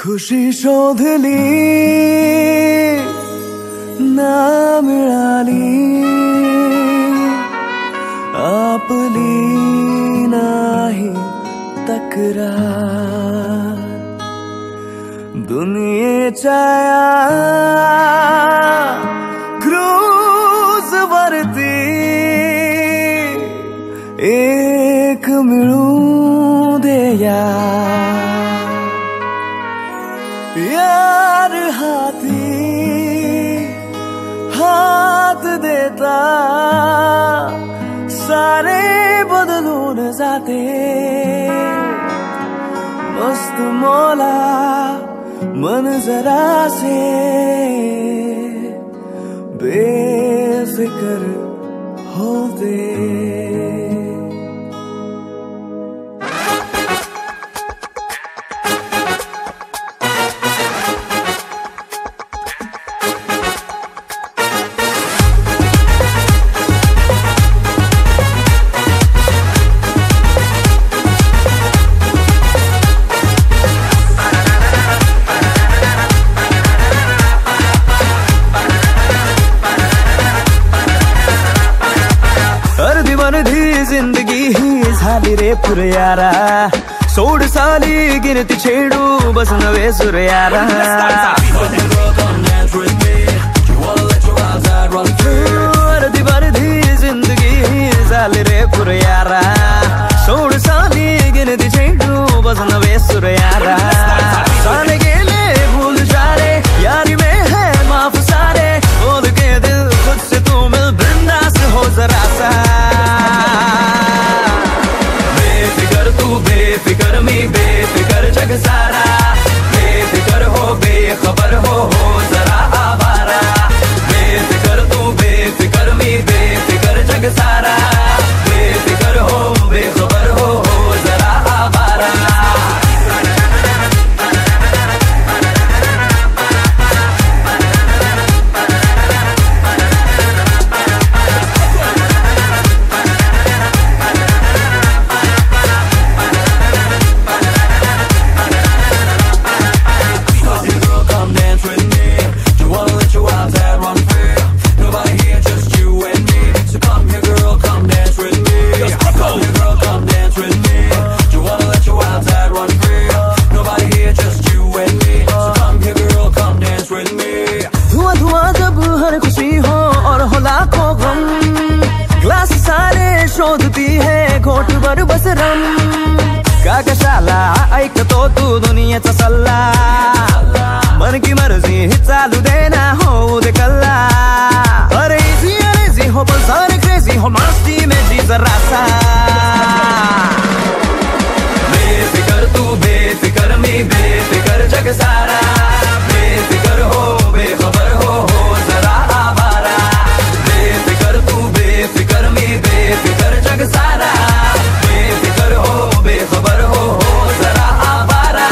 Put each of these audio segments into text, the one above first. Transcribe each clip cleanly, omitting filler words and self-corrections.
खुशी शोधली ना मिळाली, आपली नाही तक्रार. दुनियेच्या क्रूज वरती एक मिळू दे यार हाथी हात देता सारे बदलून जाते. मस्त मौला मन जरासे बेफिक्र होते. अर्धी जिंदगी ही झाली रे पुरयारा. सोड साली गिनती छेडू बस नवे सुरयारा. अर्धी जिंदगी ही झाली रे पुरयारा. सोड साली गिनती छेडू बस नवे सुरयारा. साले गेले भूल जा रे यारी में है माफ सारे. बोल के दिल खुद से तू मिल बिंदास हो जरा सा. बेफिकर मी बेफिकर जग सारा. बेफिकर हो बेखबर हो जरा आवारा. बेफिकर तू बेफिकर मी बेफिकर जग सारा. बेफिकर हो बेखबर हो जरा आवारा. शोधती है घोटभर बस रम. का कशाला ऐकतो तू दुनियेचा सल्ला. मन की मर्जी ही चालू दे ना होऊ दे कल्ला. अरे इजी हो पण सारे क्रेजी हो मस्ती में जी जरा सा. बेफिकर तू बेफिकर मी बेफिकर जग सारा. बेफिकर हो बेखबर हो जरा आवारा. बेफिकर तू बेफिकर मी बेफिकर जग सारा. बेफिकर हो बेखबर हो जरा आवारा.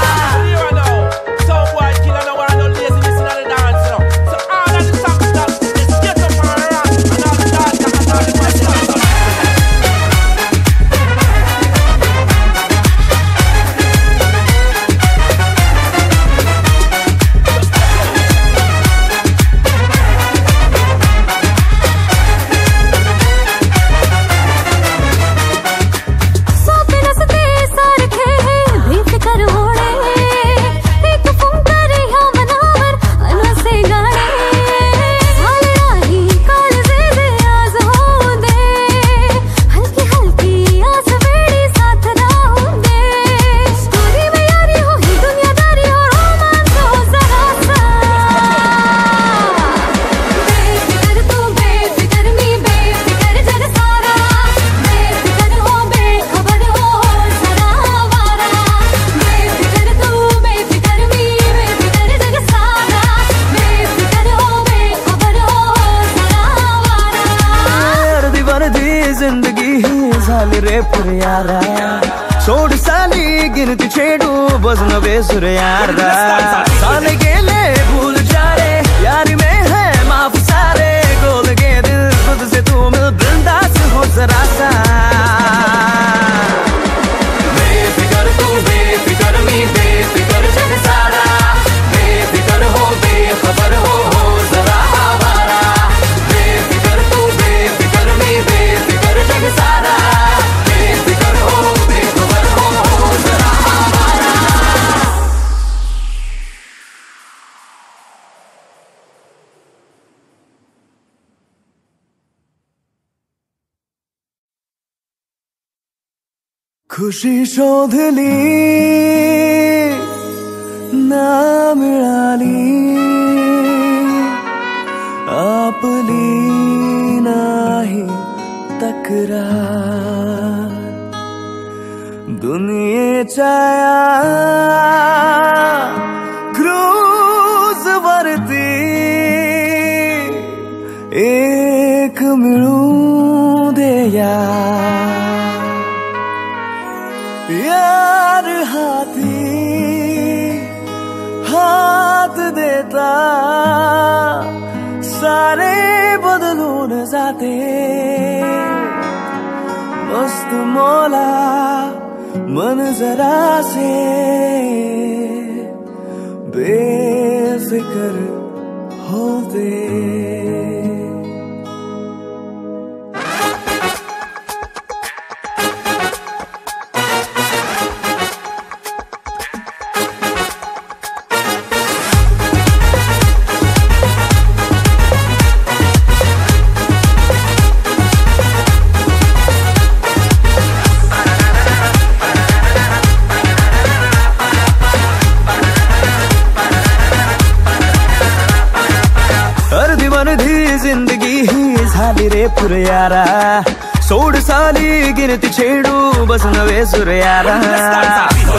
जिंदगी ही झाली रे पुरयारा. सोड साली गिनती छेडू बस नवे सुरयारा. साले गेले भूल जा रे यारी में है माफ सारे. गोल के दिल खुद से तू मिल बिंदास हो जरा सा. बेफिकर तू बेफिकर मी बेफिकर जग सारा. खुशी शोधली ना मिळाली, आपली नाही तक्रार. दुनियेच्या क्रूज वरती एक मिळू दे यार हाथी हाथ देता सारे बदलून जाते. मस्त मौला मन जरासे बेफिक्र होते. अर्धी जिंदगी ही झाली रे पुरयारा, सोड साली गिनती छेडू बस नवे सुरयारा.